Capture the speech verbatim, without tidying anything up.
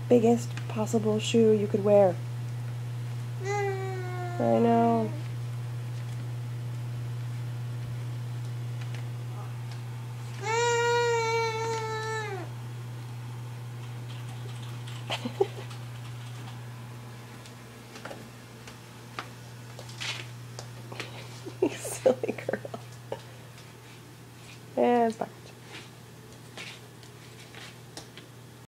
biggest possible shoe you could wear. I know. You silly girl. Yeah, it's fine.